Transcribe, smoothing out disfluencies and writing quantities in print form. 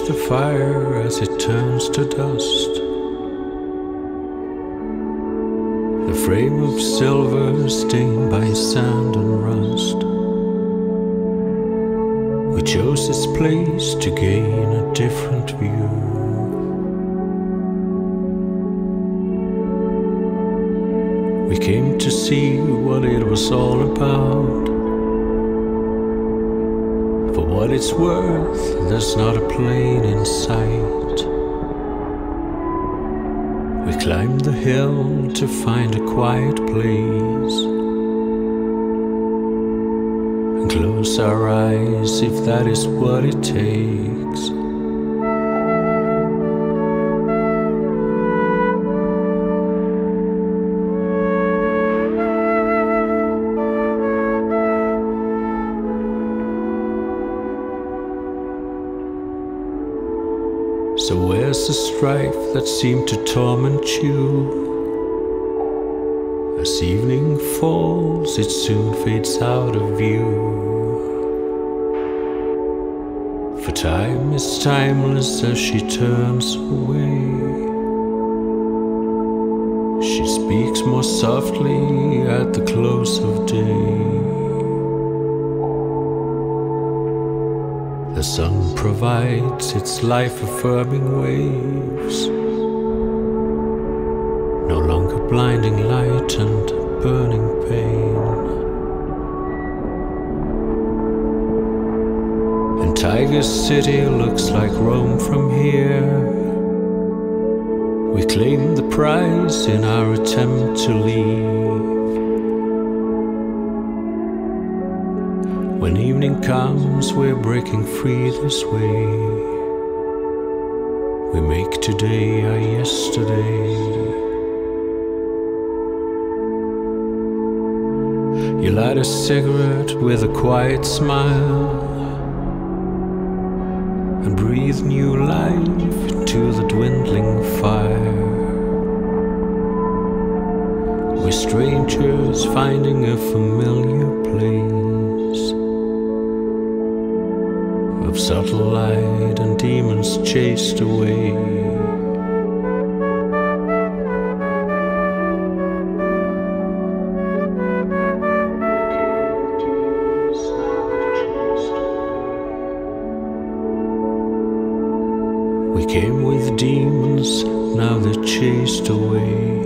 the fire as it turns to dust. The frame of silver stained by sand and rust. We chose this place to gain a different view. We came to see what it was all about. For what it's worth, there's not a plane in sight. We climbed the hill to find a quiet place and close our eyes if that is what it takes. So where's the strife that seemed to torment you? As evening falls, it soon fades out of view. For time is timeless as she turns away. She speaks more softly at the close of day. The sun provides its life-affirming waves, no longer blinding light and burning pain. And Tigerstaden looks like Rome from here. We claim the prize in our attempt to leave. When evening comes, we're breaking free this way. We make today our yesterday. You light a cigarette with a quiet smile and breathe new life into the dwindling fire. We're strangers finding a familiar place of subtle light and demons chased away. We came with demons, now they're chased away.